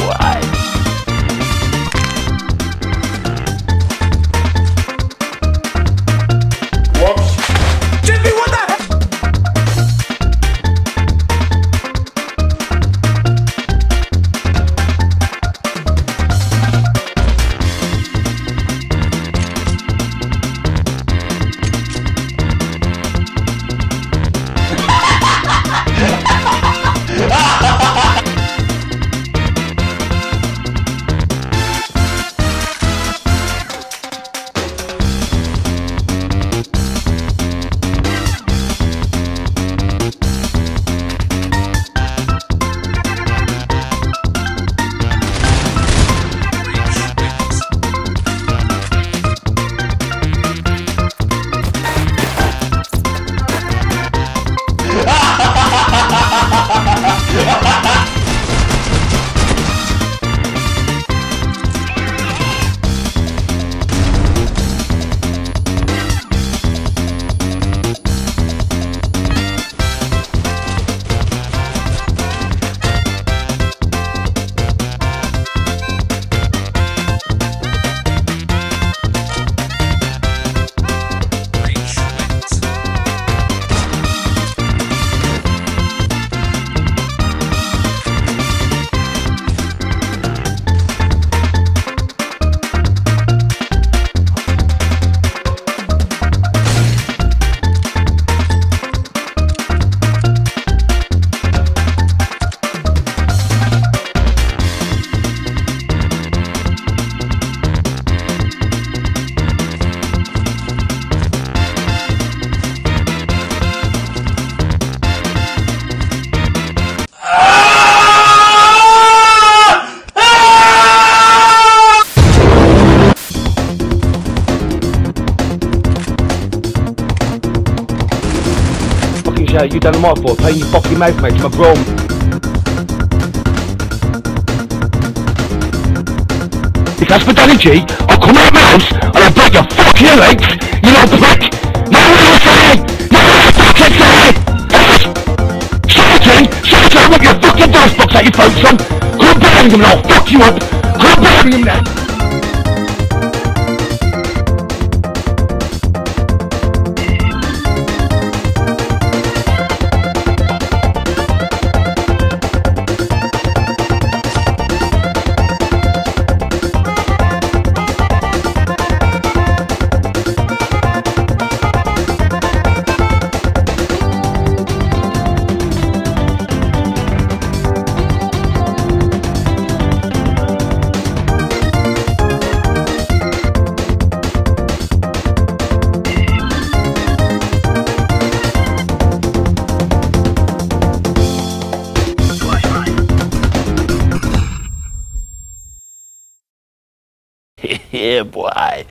boy. You done them off for paying your fucking mouth, mate, to my bro. If that's for Danny G, I'll come out of my house and I'll break your fucking legs, you little prick! Now what do you say? Now what do you fucking say? Shut up, with your fucking dust box at your phone, son! Come bury him and I'll fuck you up! Come bury him now! Yeah, boy.